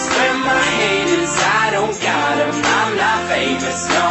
Where my haters, I don't got 'em. I'm not famous, no.